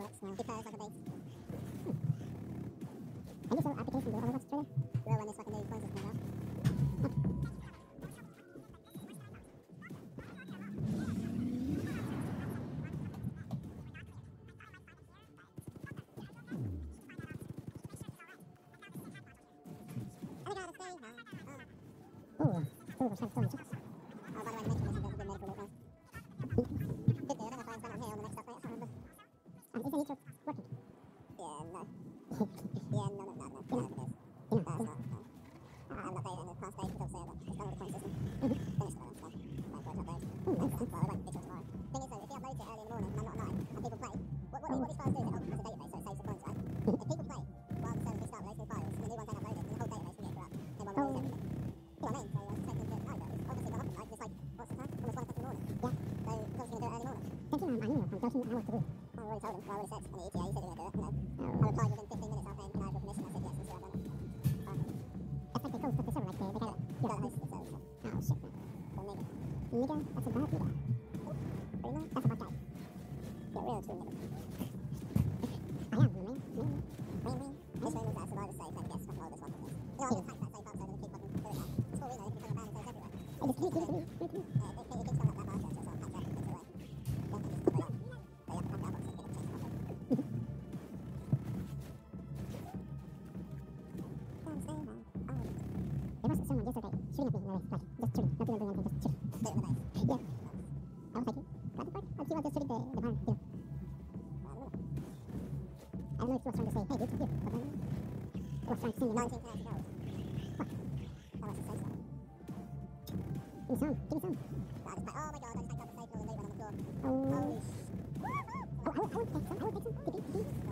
works now. He pairs like a base. Any sort of application do I watch Australia? Real when this fucking new coin system comes out. Oh, we're so much. Oh, by the way, the mention this is a good medical look now. Could do, I don't know if I spent on here on the next update, I can't remember. Is the nitro working? Yeah, no. Yeah, no. Yeah, it is. No, it's not. No. I haven't updated in the past days because obviously I've just done all the point system. Finished it, so wait for it to upload. Well, I won't be till tomorrow. Thing is though, if he uploads it early in the morning and I'm not at night, and people play, what these files do is it opens a database so it saves the points, right? If people play while the server just start releasing files and the new ones ain't uploaded, then the whole database can get corrupt. They won't release everything. You know what I mean? So I was expecting to know that it's obviously gone up, right? It's like, what's the time? Almost 1 o'clock in the morning. Yeah. So he's obviously going to do it early morning. Don't you know I'm email from 13 hours to do? I already told him, I already said in the ETA, he said he was going to do it, you know. Oh. I replied within 15 minutes after saying, can I have your permission? I said yes, and sure I've done it. That's like they closed up the server, like they got it. You don't host the server, so. Oh shit, man. So nigga. Nigga? That's a bad nigga. Pretty much. That's a bad guy. Get real to nigga. I am, man. This room is at survivor's safe and gets fucking all this one. You know, I'm gonna pack that safe up so they keep fucking doing that. It's all we know, it can become a ban and goes everywhere. Hey, just give it to me. It keeps coming up that marker, so I'll pack that and take it away. Don't think it's covered up. So yeah, pack that box and get it changed off. There was someone yesterday shooting at me in the race, like, just shooting, not even doing anything, just shooting. Straight in the face. Yeah. I was like, what the fuck? Like, he was just shooting the barn, you know. I don't know if he was trying to say, hey, dude, here, but then he was trying to sing the 19 cans of gold. Fuck. How much is safe stuff? Give me some, give me some. I just packed, oh my god, I just packed up the safe and all the new one on the floor. Oh. Holy sh... Oh, I would take some, I would take some. Give me.